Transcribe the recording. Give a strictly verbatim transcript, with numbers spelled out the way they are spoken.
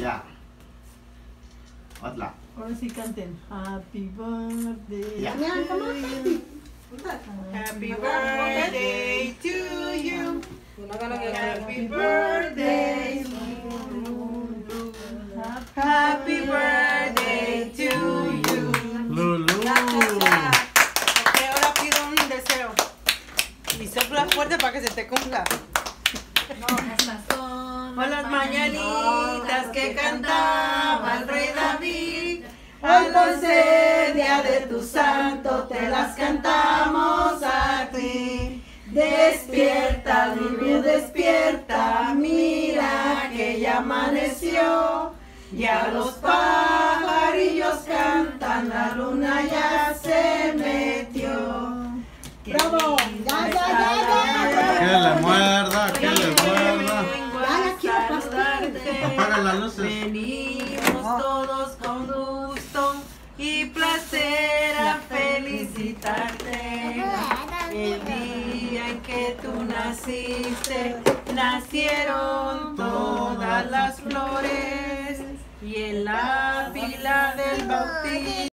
Ya. Otra. Ahora sí canten. Happy birthday. Ya. Happy birthday to you. Happy birthday. Happy birthday to you. Lulu. Ok, ahora pido un deseo. Y sopla fuerte para que se te cumpla. Con las mañanitas que cantaba el rey David, al dulce día de tu santo te las cantamos a ti. Despierta, Lulu, despierta, mira que ya amaneció. Ya los pajarillos cantan, la luna ya se metió. ¡Bravo! ¡Ya, ya, ya, ya! Que le muerda, que le muerda. Ya, ya quiero pastel. Apaga las luces. Venimos todos con gusto y placer a felicitarte. El día en que tú naciste, nacieron todas las flores y en la pila del bautismo